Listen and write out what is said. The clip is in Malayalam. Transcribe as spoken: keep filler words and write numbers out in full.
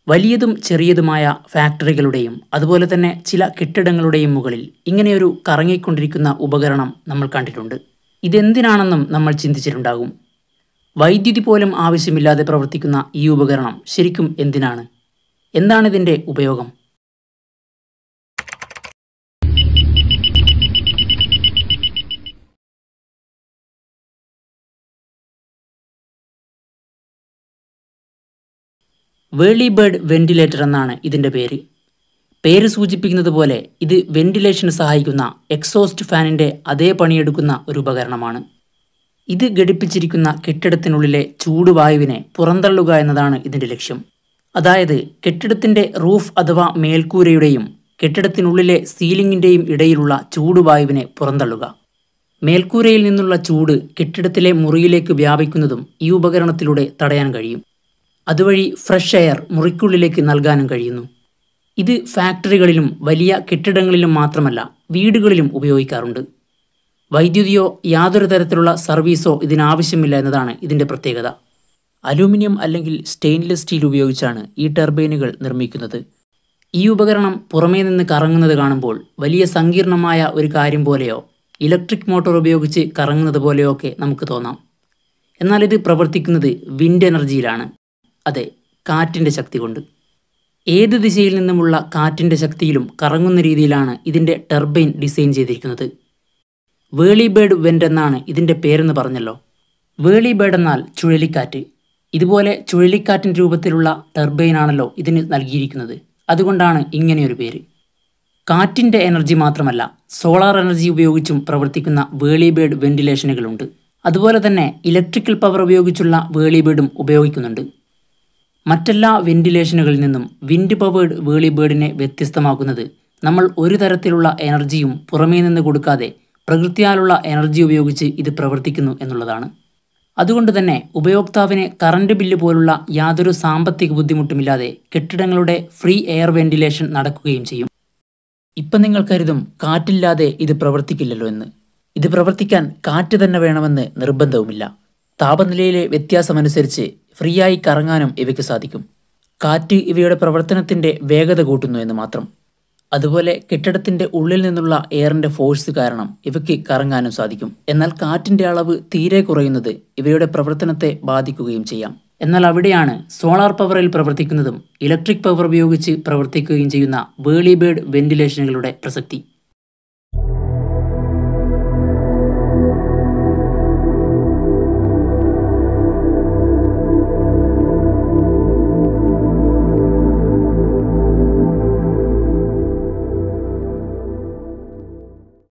വലിയതും ചെറിയതുമായ ഫാക്ടറികളുടെയും അതുപോലെ തന്നെ ചില കെട്ടിടങ്ങളുടെയും മുകളിൽ ഇങ്ങനെയൊരു കറങ്ങിക്കൊണ്ടിരിക്കുന്ന ഉപകരണം നമ്മൾ കണ്ടിട്ടുണ്ട്. ഇതെന്തിനാണെന്നും നമ്മൾ ചിന്തിച്ചിട്ടുണ്ടാകും. വൈദ്യുതി പോലും ആവശ്യമില്ലാതെ പ്രവർത്തിക്കുന്ന ഈ ഉപകരണം ശരിക്കും എന്തിനാണ്? എന്താണിതിൻ്റെ ഉപയോഗം? വേളി ബേർഡ് വെന്റിലേറ്റർ എന്നാണ് ഇതിൻ്റെ പേര്. പേര് സൂചിപ്പിക്കുന്നത് പോലെ ഇത് വെന്റിലേഷന് സഹായിക്കുന്ന എക്സോസ്റ്റ് ഫാനിൻ്റെ അതേ പണിയെടുക്കുന്ന ഒരു ഉപകരണമാണ്. ഇത് ഘടിപ്പിച്ചിരിക്കുന്ന കെട്ടിടത്തിനുള്ളിലെ ചൂടുവായുവിനെ പുറന്തള്ളുക എന്നതാണ് ഇതിൻ്റെ ലക്ഷ്യം. അതായത് കെട്ടിടത്തിൻ്റെ റൂഫ് അഥവാ മേൽക്കൂരയുടെയും കെട്ടിടത്തിനുള്ളിലെ സീലിംഗിൻ്റെയും ഇടയിലുള്ള ചൂടുവായുവിനെ പുറന്തള്ളുക. മേൽക്കൂരയിൽ നിന്നുള്ള ചൂട് കെട്ടിടത്തിലെ മുറിയിലേക്ക് വ്യാപിക്കുന്നതും ഈ ഉപകരണത്തിലൂടെ തടയാൻ കഴിയും. അതുവഴി ഫ്രഷ് എയർ മുറിക്കുള്ളിലേക്ക് നൽകാനും കഴിയുന്നു. ഇത് ഫാക്ടറികളിലും വലിയ കെട്ടിടങ്ങളിലും മാത്രമല്ല വീടുകളിലും ഉപയോഗിക്കാറുണ്ട്. വൈദ്യുതിയോ യാതൊരു തരത്തിലുള്ള സർവീസോ ഇതിനാവശ്യമില്ല എന്നതാണ് ഇതിൻ്റെ പ്രത്യേകത. അലൂമിനിയം അല്ലെങ്കിൽ സ്റ്റെയിൻലെസ് സ്റ്റീൽ ഉപയോഗിച്ചാണ് ഈ ടർബൈനുകൾ നിർമ്മിക്കുന്നത്. ഈ ഉപകരണം പുറമേ നിന്ന് കറങ്ങുന്നത് കാണുമ്പോൾ വലിയ സങ്കീർണമായ ഒരു കാര്യം പോലെയോ ഇലക്ട്രിക് മോട്ടോർ ഉപയോഗിച്ച് കറങ്ങുന്നത് പോലെയോ ഒക്കെ നമുക്ക് തോന്നാം. എന്നാൽ ഇത് പ്രവർത്തിക്കുന്നത് വിൻഡ് എനർജിയിലാണ്. അതെ, കാറ്റിൻ്റെ ശക്തി കൊണ്ട്. ഏത് ദിശയിൽ നിന്നുമുള്ള കാറ്റിൻ്റെ ശക്തിയിലും കറങ്ങുന്ന രീതിയിലാണ് ഇതിൻ്റെ ടർബൈൻ ഡിസൈൻ ചെയ്തിരിക്കുന്നത്. വേളി ബേർഡ് വെൻ്റ് എന്നാണ് ഇതിൻ്റെ പേരെന്ന് പറഞ്ഞല്ലോ. വേളി ബേർഡ് എന്നാൽ ചുഴലിക്കാറ്റ്. ഇതുപോലെ ചുഴലിക്കാറ്റിൻ്റെ രൂപത്തിലുള്ള ടർബൈനാണല്ലോ ഇതിന് നൽകിയിരിക്കുന്നത്. അതുകൊണ്ടാണ് ഇങ്ങനെയൊരു പേര്. കാറ്റിൻ്റെ എനർജി മാത്രമല്ല, സോളാർ എനർജി ഉപയോഗിച്ചും പ്രവർത്തിക്കുന്ന വേളി ബേർഡ് വെന്റിലേഷനുകളുണ്ട്. അതുപോലെ തന്നെ ഇലക്ട്രിക്കൽ പവർ ഉപയോഗിച്ചുള്ള വേളി ബേർഡും ഉപയോഗിക്കുന്നുണ്ട്. മറ്റെല്ലാ വെന്റിലേഷനുകളിൽ നിന്നും വിൻഡ് പവേർഡ് വേളി ബേർഡിനെ വ്യത്യസ്തമാക്കുന്നത് നമ്മൾ ഒരു തരത്തിലുള്ള എനർജിയും പുറമേ നിന്ന് കൊടുക്കാതെ പ്രകൃത്യാലുള്ള എനർജി ഉപയോഗിച്ച് ഇത് പ്രവർത്തിക്കുന്നു എന്നുള്ളതാണ്. അതുകൊണ്ട് തന്നെ ഉപയോക്താവിന് കറണ്ട് ബില്ല് പോലുള്ള യാതൊരു സാമ്പത്തിക ബുദ്ധിമുട്ടുമില്ലാതെ കെട്ടിടങ്ങളുടെ ഫ്രീ എയർ വെന്റിലേഷൻ നടക്കുകയും ചെയ്യും. ഇപ്പം നിങ്ങൾ കരുതും കാറ്റില്ലാതെ ഇത് പ്രവർത്തിക്കില്ലല്ലോ എന്ന്. ഇത് പ്രവർത്തിക്കാൻ കാറ്റ് തന്നെ വേണമെന്ന് നിർബന്ധവുമില്ല. താപനിലയിലെ വ്യത്യാസമനുസരിച്ച് ഫ്രീ ആയി കറങ്ങാനും ഇവയ്ക്ക് സാധിക്കും. കാറ്റ് ഇവയുടെ പ്രവർത്തനത്തിൻ്റെ വേഗത കൂട്ടുന്നു എന്ന് മാത്രം. അതുപോലെ കെട്ടിടത്തിൻ്റെ ഉള്ളിൽ നിന്നുള്ള എയറിൻ്റെ ഫോഴ്സ് കാരണം ഇവയ്ക്ക് കറങ്ങാനും സാധിക്കും. എന്നാൽ കാറ്റിൻ്റെ അളവ് തീരെ കുറയുന്നത് ഇവയുടെ പ്രവർത്തനത്തെ ബാധിക്കുകയും ചെയ്യാം. എന്നാൽ അവിടെയാണ് സോളാർ പവറിൽ പ്രവർത്തിക്കുന്നതും ഇലക്ട്രിക് പവർ ഉപയോഗിച്ച് പ്രവർത്തിക്കുകയും ചെയ്യുന്ന വേളി ബേർഡ് വെന്റിലേഷനുകളുടെ പ്രസക്തി.